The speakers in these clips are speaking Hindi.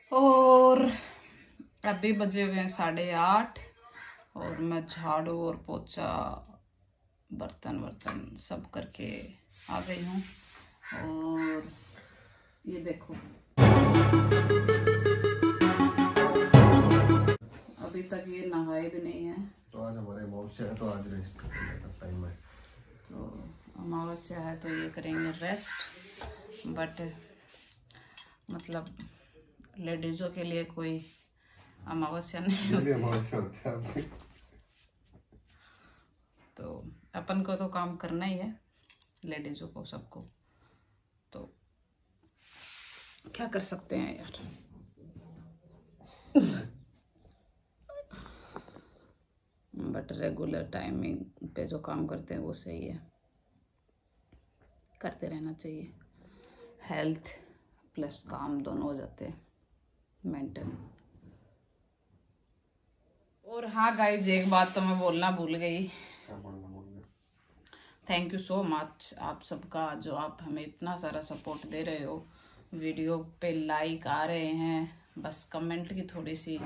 और अभी बजे हुए हैं 8:30 और मैं झाड़ू और पोछा बर्तन वर्तन सब करके आ गई हूँ। और ये देखो अभी तक ये नहाए भी नहीं है। तो आज हमारे अमावस्या है तो आज रेस्ट करने का टाइम है। तो अमावस्या है तो ये करेंगे रेस्ट। बट मतलब लेडीजों के लिए कोई अमावस्या नहीं होती, अमावस्या होता है। तो अपन को तो काम करना ही है, लेडीजों को सबको, तो क्या कर सकते हैं यार। बट रेगुलर टाइमिंग पे जो काम करते हैं वो सही है, करते रहना चाहिए। हेल्थ प्लस काम दोनों हो जाते हैं मेंटेन। और हाँ गाइज, एक बात तो मैं बोलना भूल गई। थैंक यू सो मच आप सबका, जो आप हमें इतना सारा सपोर्ट दे रहे हो। वीडियो पे लाइक आ रहे हैं, बस कमेंट की थोड़ी सी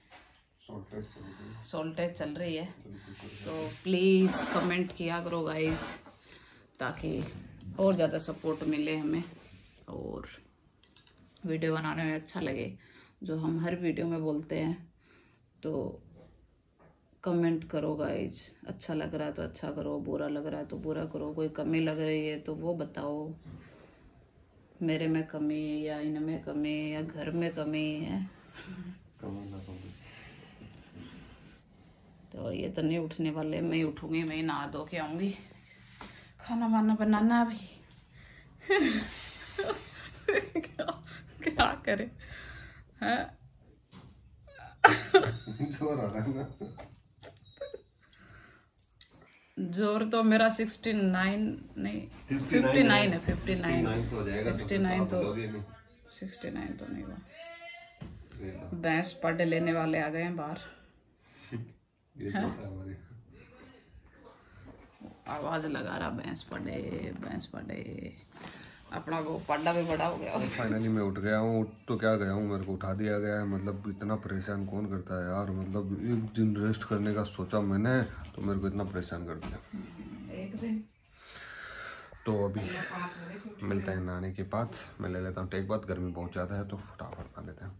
शॉर्टेज चल रही है। तो प्लीज़ कमेंट किया करो गाइज, ताकि और ज़्यादा सपोर्ट मिले हमें और वीडियो बनाने में अच्छा लगे। जो हम हर वीडियो में बोलते हैं, तो कमेंट करो गाइज। अच्छा लग रहा है तो अच्छा करो, बुरा लग रहा है तो बुरा करो। कोई कमी लग रही है तो वो बताओ, मेरे में कमी या इनमें कमी या घर में कमी है। तो ये तो नहीं उठने वाले, मैं ही उठूंगी, मैं ही नहा धो के आऊंगी, खाना वाना बनाना भी। क्या करे हैं? जोर आ रहा है ना। जोर तो मेरा 69 नहीं 59 है। 59 तो 69 तो नहीं हुआ। भैंस पढ़ लेने वाले आ गए हैं बाहर। आवाज लगा रहा, भैंस पढ़े। अपना वो पढ़ा भी बड़ा हो गया। फाइनली मैं उठ गया हूँ। उठ तो क्या गया हूँ, मेरे को उठा दिया गया है। मतलब इतना परेशान कौन करता है यार। मतलब एक दिन रेस्ट करने का सोचा मैंने तो मेरे को इतना परेशान कर दिया। एक दिन तो अभी मिलते हैं नहाने के बाद। मैं ले लेता हूँ टेक बात, गर्मी बहुत ज़्यादा है तो फटाफट नहा लेते हैं।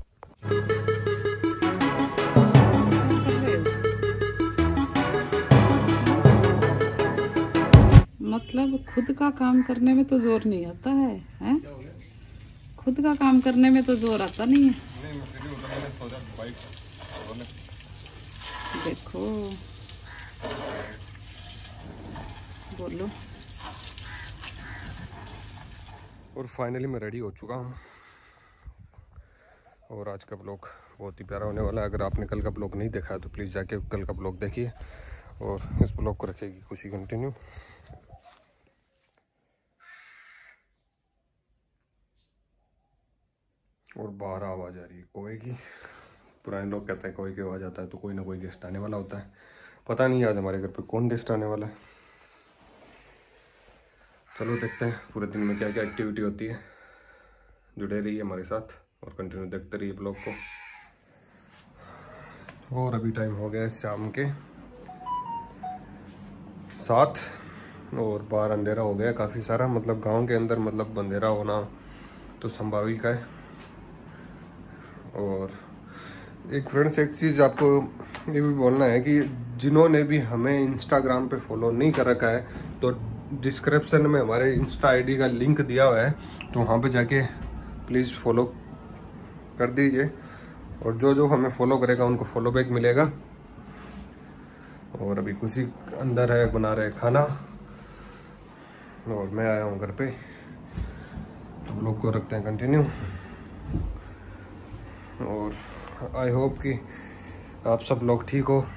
मतलब खुद का काम करने में तो जोर नहीं आता है, हैं? खुद का काम करने में तो जोर आता नहीं है। देखो बोलो। और फाइनली मैं रेडी हो चुका हूँ और आज का ब्लॉग बहुत ही प्यारा होने वाला है। अगर आपने कल का ब्लॉग नहीं देखा है तो प्लीज़ जाके कल का ब्लॉग देखिए और इस ब्लॉग को रखेगी खुशी कंटिन्यू। और बाहर आवाज़ आ रही है कौवे की। पुराने लोग कहते हैं कौवे की आवाज़ आता है तो कोई ना कोई गेस्ट आने वाला होता है। पता नहीं आज हमारे घर पे कौन गेस्ट आने वाला है। चलो देखते हैं पूरे दिन में क्या क्या एक्टिविटी होती है। जुड़े रहिए हमारे साथ और कंटिन्यू देखते रहिए ब्लॉग को। और अभी टाइम हो गया है शाम के 7 और बाहर अंधेरा हो गया काफ़ी सारा। मतलब गांव के अंदर मतलब अंधेरा होना तो संभाविक है। और एक फ्रेंड्स एक चीज़ आपको ये भी बोलना है कि जिन्होंने भी हमें इंस्टाग्राम पे फॉलो नहीं कर रखा है तो डिस्क्रिप्शन में हमारे इंस्टा आईडी का लिंक दिया हुआ है, तो वहाँ पे जाके प्लीज़ फॉलो कर दीजिए। और जो जो हमें फॉलो करेगा उनको फॉलो बैक मिलेगा। और अभी खुशी अंदर है, बना रहे खाना और मैं आया हूँ घर पे। तो लोग को रखते हैं कंटिन्यू। और आई होप कि आप सब लोग ठीक हो।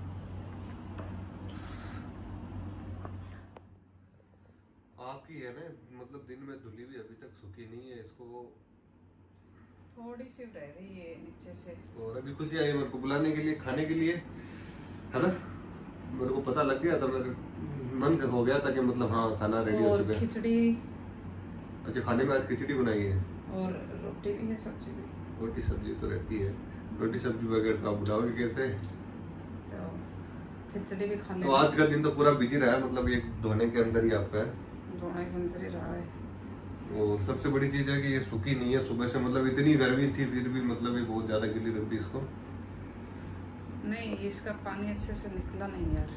आपकी है ना मतलब दिन में धुली भी अभी तक सूखी नहीं है, इसको थोड़ी सी रह रही है नीचे से। और अभी खुशी आई मेरे को बुलाने के लिए, खाने के लिए, है ना। मेरे को पता लग गया था, मेरे मन हो गया था कि मतलब हाँ खाना रेडी हो चुका है। खिचड़ी, अच्छा खाने में आज खिचड़ी बनाई है और रोटी भी है, सब्जी भी। रोटी सब्जी तो रहती है, रोटी सब्जी बगैर तो आप बुलाओगे कैसे? तो खिचड़ी भी खा ले। तो आज का दिन तो पूरा बिजी रहा है, मतलब ये धोने के अंदर ही आपका है, धोने के अंदर ही रहा है। और सबसे बड़ी चीज है कि ये सूखी नहीं है सुबह से, मतलब इतनी गर्मी थी फिर भी मतलब ये बहुत ज्यादा गिली रख दी इसको। नहीं, इसका पानी अच्छे से निकला नहीं यार।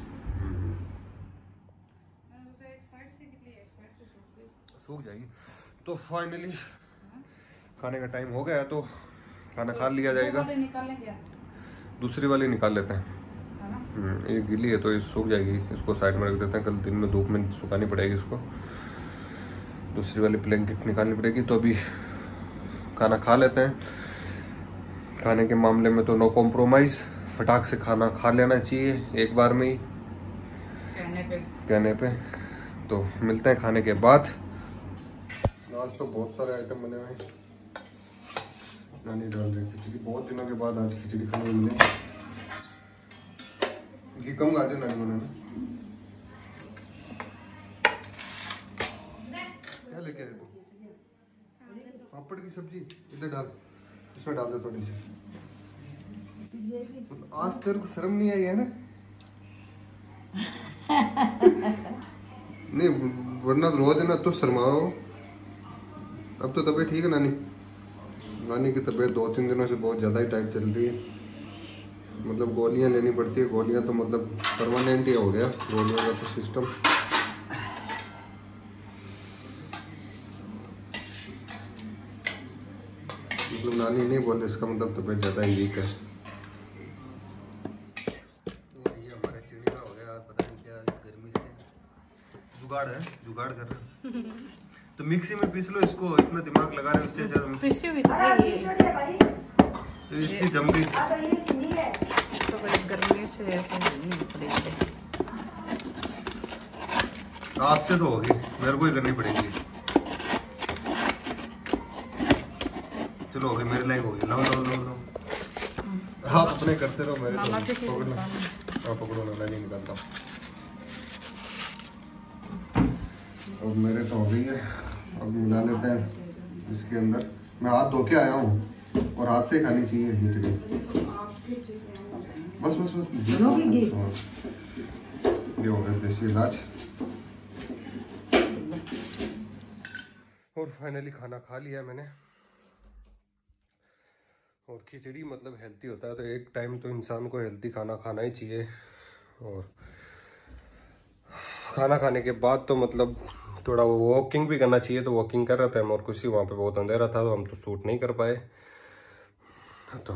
एक साइड से गिली, एक साइड से सूख गई। सूख जाएगी। तो फाइनली खाने का टाइम हो गया, तो खाना खा लिया जाएगा। निकालें क्या? दूसरी वाली निकाल लेते हैं, ये गिली है तो ये सूख जाएगी, इसको साइड में रख देते हैं, कल दिन में धूप में सुखानी पड़ेगी इसको। दूसरी वाली ब्लैंकेट निकालनी पड़ेगी। तो अभी खाना खा लेते हैं। खाने के मामले में तो नो कॉम्प्रोमाइज, फटाक से खाना खा लेना चाहिए एक बार में ही, कहने पे। तो मिलते हैं खाने के बाद। आज तो बहुत सारे आइटम बने हुए हैं। नानी डाल रही खिचड़ी, बहुत दिनों के बाद आज खिचड़ी खाने को मिले। घी कम गाजर नानी बनाना, क्या लेके आए तू? पापड़ की सब्जी इधर डाल, इसमें डाल दे थोड़ी सी। मतलब आज तेरे को शर्म नहीं आई है ना? नहीं वरना रोज ना तो शर्माओ। अब तो तबीयत ठीक है नानी? नानी की तबीयत 2-3 दिनों से बहुत ज़्यादा ही टाइट चल रही है, मतलब गोलियां लेनी पड़ती है। गोलियां तो मतलब परमानेंट ही हो गया गोलियों का तो सिस्टम। मतलब नानी नहीं बोले इसका मतलब तबीयत ज़्यादा ही वीक है। ये हमारे चिड़ी का हो गया, पता नहीं क्या गर्मी से जुगाड़ है, जुगाड़ कर रहे हैं। तो मिक्सी में पीस लो इसको, इतना दिमाग लगा रहे हो इससे तो इसकी जम गई तो गर्मी से ऐसे नहीं पड़ेगी। आपसे तो होगी, मेरे को ही करनी पड़ेगी। चलो हो गई, मेरे लायक होगी। लो लो लो लो, आप अपने करते रहो, मेरे पकड़ो। हाँ पकड़ो ना, मैं नहीं निकालता। अब मेरे तो हो गई है, अब मिला लेते हैं इसके अंदर। मैं हाथ धो के आया हूँ और हाथ से खानी चाहिए खिचड़ी। बस बस बस, ये हो गया देसी इलाज। और फाइनली खाना खा लिया मैंने। और खिचड़ी मतलब हेल्दी होता है, तो एक टाइम तो इंसान को हेल्दी खाना खाना ही चाहिए। और खाना खाने के बाद तो मतलब थोड़ा वो वॉकिंग भी करना चाहिए, तो वॉकिंग कर रहे थे हम, और कुछ वहाँ पे बहुत अंधेरा था तो हम तो शूट नहीं कर पाए। तो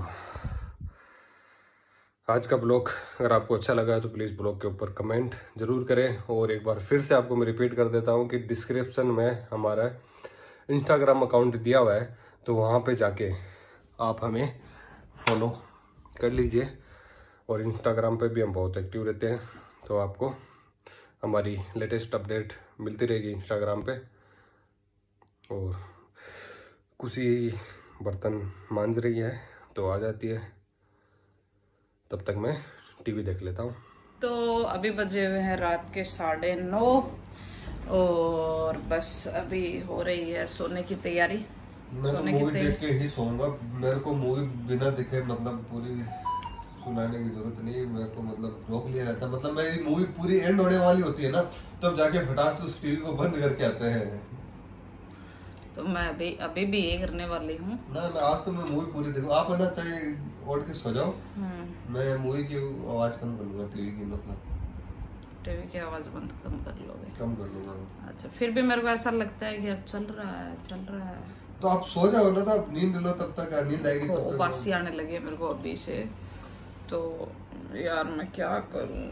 आज का ब्लॉग अगर आपको अच्छा लगा है तो प्लीज़ ब्लॉग के ऊपर कमेंट ज़रूर करें। और एक बार फिर से आपको मैं रिपीट कर देता हूँ कि डिस्क्रिप्शन में हमारा इंस्टाग्राम अकाउंट दिया हुआ है, तो वहाँ पे जाके आप हमें फॉलो कर लीजिए। और इंस्टाग्राम पे भी हम बहुत एक्टिव रहते हैं, तो आपको हमारी लेटेस्ट अपडेट मिलती रहेगी इंस्टाग्राम पे। और कुछ बर्तन मांज रही है तो आ जाती है, तब तक मैं टीवी देख लेता हूँ। तो अभी बजे हुए हैं रात के 9:30 और बस अभी हो रही है सोने की तैयारी। मैं तो मूवी देख के ही सोऊंगा, मेरे को मूवी बिना देखे मतलब पूरी सुनाने की जरूरत नहीं, मेरे को मतलब रोक लिया जाता है। मतलब मेरी मूवी पूरी एंड होने वाली होती है ना, तब जाके फटाक से उस टीवी को बंद करके आते हैं। तो मैं अभी भी ये करने वाली हूँ ना। आज तो मैं मूवी पूरी देखूँ, आप है ना चाहे उठ के सो जाओ, मैं मूवी की आवाज कम कर लूंगा, टीवी की मतलब टीवी की आवाज बंद कम कर लोगे? कम कर लूंगा। अच्छा, फिर भी मेरे को ऐसा लगता है कि चल रहा है तो आप सो जाओ ना, तो आप नींद लो, तब तक नींद आएगी। तो बासी आने लगी मेरे को अभी से, तो यार मैं क्या करूं।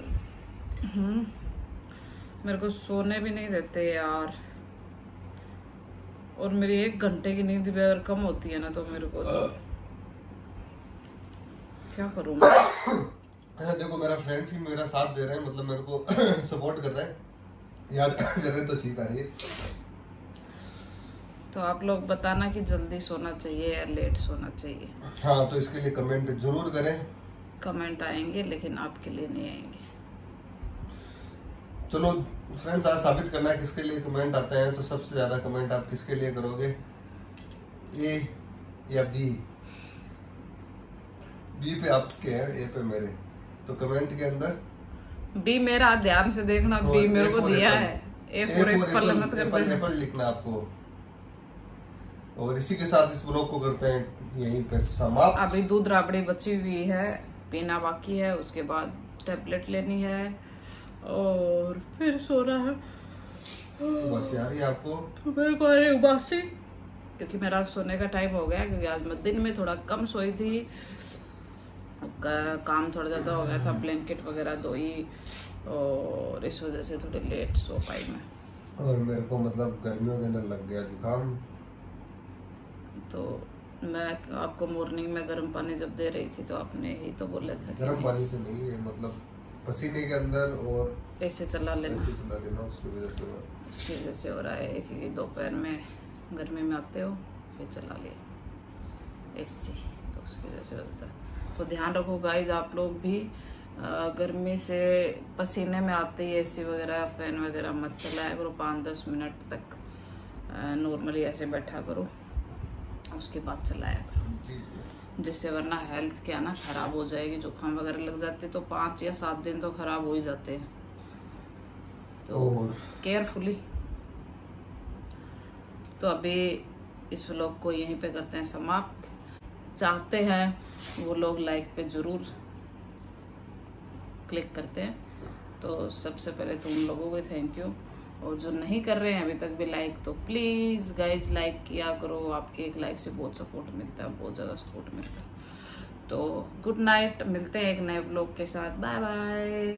मेरे को सोने भी नहीं देते यार, और मेरी 1 घंटे की नींद भी अगर कम होती है ना तो मेरे को क्या करूं। देखो मेरा फ्रेंड्स ही मेरा साथ दे रहे हैं, मतलब मेरे को सपोर्ट कर रहे हैं, याद कर रहे हैं, तो ठीक आ रही है। तो आप लोग बताना कि जल्दी सोना चाहिए या लेट सोना चाहिए। हाँ, तो इसके लिए कमेंट जरूर करें। कमेंट आएंगे लेकिन आपके लिए नहीं आएंगे। चलो फ्रेंड्स, आज साबित करना है किसके लिए कमेंट आते हैं। तो सबसे ज्यादा कमेंट आप किसके लिए करोगे, ए या बी? बी पे आपके हैं, ए पे मेरे, तो कमेंट के अंदर बी मेरा, ध्यान से देखना, बी मेरे को दिया है, ए फॉर एप्पल मत कर देना, एप्पल लिखना आपको। और इसी के साथ इस ब्लॉग को करते हैं यहीं पे समाप्त। अभी दूध राबड़ी बची हुई है, पीना बाकी है, उसके बाद टैबलेट लेनी है और फिर सोना है। बस यार ये आपको तो मेरे को अरे उबासी, क्योंकि मेरा सोने का टाइम हो गया, क्योंकि आज मैं दिन में थोड़ा कम सोई थी, काम थोड़ा ज़्यादा हो गया था, ब्लैंकेट वगैरह धोई और इस वजह से थोड़ी लेट सो पाई मैं। और मेरे को मतलब गर्मियों के अंदर लग गया जुकाम, तो मैं आपको मॉर्निंग में गर्म पानी जब दे रही थी तो आपने ही तो बोले थे गर्म पानी से नहीं, ये मतलब पसीने के अंदर और ऐसे चला लेना, उसकी वजह से हो रहा है कि दोपहर में गर्मी में आते हो फिर चला लिया एसी, तो उसकी वजह से होता है। तो ध्यान रखो गाइज, आप लोग भी गर्मी से पसीने में आते ही एसी वगैरह फैन वगैरह मत चलाया करो, 5-10 मिनट तक नॉर्मली ऐसे बैठा करो, उसके बाद चलाया करो, जिससे वरना हेल्थ क्या ना खराब हो जाएगी। जुकाम वगैरह लग जाते तो 5 या 7 दिन तो खराब हो ही जाते हैं, तो केयरफुली। तो अभी इस व्लॉग को यहीं पे करते हैं समाप्त। चाहते हैं वो लोग लाइक पे जरूर क्लिक करते हैं, तो सबसे पहले तो उन लोगों को थैंक यू, और जो नहीं कर रहे हैं अभी तक भी लाइक, तो प्लीज़ गाइज लाइक किया करो, आपके एक लाइक से बहुत सपोर्ट मिलता है, बहुत ज़्यादा सपोर्ट मिलता है। तो गुड नाइट, मिलते हैं एक नए व्लॉग के साथ, बाय बाय।